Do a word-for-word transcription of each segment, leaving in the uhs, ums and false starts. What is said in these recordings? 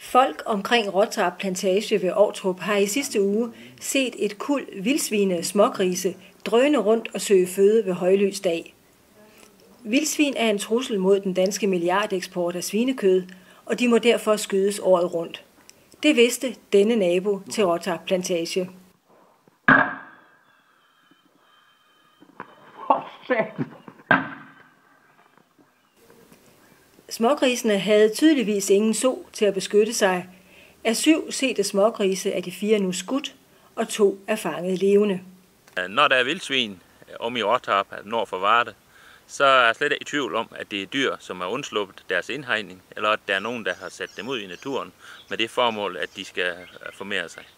Folk omkring Råtarp Plantage ved Ovtrup har i sidste uge set et kuld vildsvine smågrise drøne rundt og søge føde ved højlys dag. Vildsvin er en trussel mod den danske milliardeksport af svinekød, og de må derfor skydes året rundt. Det vidste denne nabo til Råtarp Plantage. Smågrisene havde tydeligvis ingen so til at beskytte sig. Af syv sete smågrise er de fire nu skudt, og to er fanget levende. Når der er vildsvin om i Råtarp, nord for Varde, så er jeg slet ikke i tvivl om, at det er dyr, som er undsluppet deres indhegning, eller at der er nogen, der har sat dem ud i naturen med det formål, at de skal formere sig.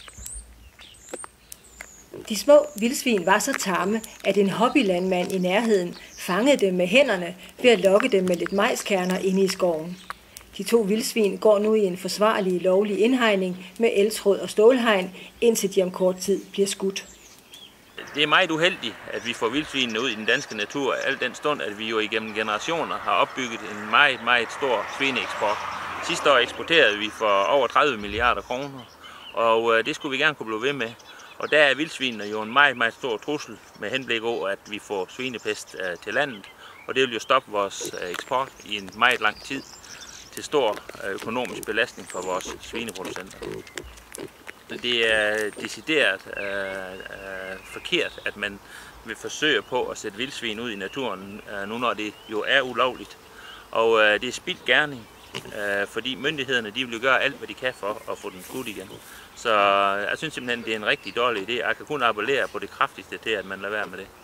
De små vildsvin var så tamme, at en hobbylandmand i nærheden fangede dem med hænderne ved at lokke dem med lidt majskerner inde i skoven. De to vildsvin går nu i en forsvarlig lovlig indhegning med eltråd og stålhegn, indtil de om kort tid bliver skudt. Det er meget uheldigt, at vi får vildsvinene ud i den danske natur, al den stund, at vi jo igennem generationer har opbygget en meget, meget stor svineeksport. Sidste år eksporterede vi for over tredive milliarder kroner, og det skulle vi gerne kunne blive ved med. Og der er vildsvinene jo en meget, meget stor trussel med henblik på, at vi får svinepest til landet, og det vil jo stoppe vores eksport i en meget lang tid til stor økonomisk belastning for vores svineproducenter. Det er decideret øh, forkert, at man vil forsøge på at sætte vildsvin ud i naturen, øh, nu når det jo er ulovligt. Og øh, det er spildt gerning, øh, fordi myndighederne de vil gøre alt, hvad de kan for at få den skudt igen. Så jeg synes simpelthen, det er en rigtig dårlig idé. Jeg kan kun appellere på det kraftigste til, at man lader være med det.